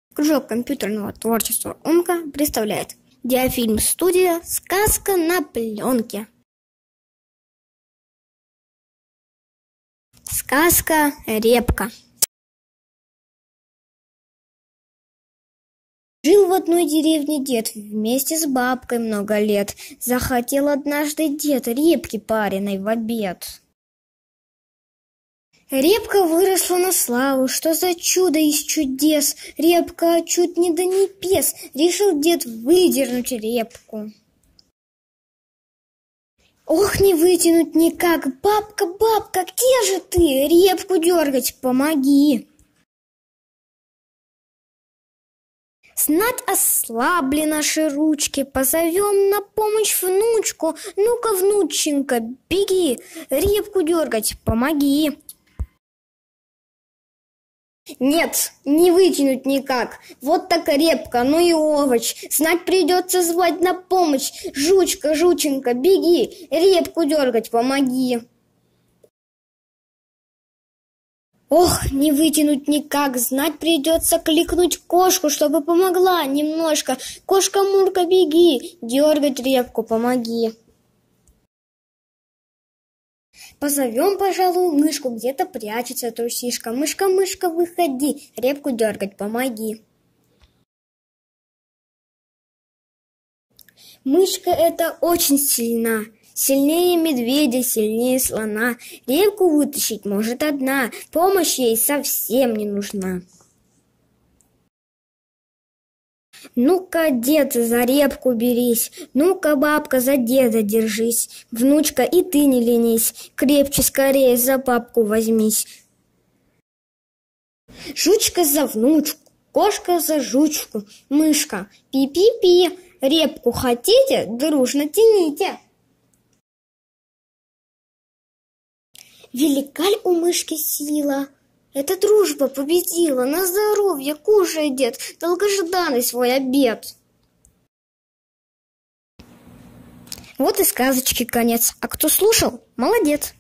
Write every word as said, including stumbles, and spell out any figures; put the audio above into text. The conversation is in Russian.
Кружок компьютерного творчества «Умка» представляет диафильм-студия «Сказка на пленке». Сказка «Репка». Жил в одной деревне дед вместе с бабкой много лет. Захотел однажды дед репки пареной в обед. Репка выросла на славу, что за чудо из чудес. Репка чуть не до небес, решил дед выдернуть репку. Ох, не вытянуть никак, бабка, бабка, где же ты? Репку дергать помоги. Знать ослабли наши ручки, позовем на помощь внучку. Ну-ка, внученька, беги, репку дергать помоги. Нет, не вытянуть никак. Вот так репка, ну и овощ. Знать придется звать на помощь. Жучка, жученька, беги, репку дергать помоги. Ох, не вытянуть никак. Знать придется кликнуть кошку, чтобы помогла немножко. Кошка-мурка, беги, дергать репку помоги. Позовем, пожалуй, мышку, где-то прячется трусишка. Мышка, мышка, выходи, репку дергать помоги. Мышка эта очень сильна, сильнее медведя, сильнее слона. Репку вытащить может одна, помощь ей совсем не нужна. Ну-ка, дед, за репку берись, ну-ка, бабка, за деда держись. Внучка, и ты не ленись, крепче скорее за папку возьмись. Жучка за внучку, кошка за жучку, мышка, пи-пи-пи, репку хотите, дружно тяните. Велика ль у мышки сила? Эта дружба победила, на здоровье, кушай, дед, долгожданный свой обед. Вот и сказочки конец, а кто слушал, молодец.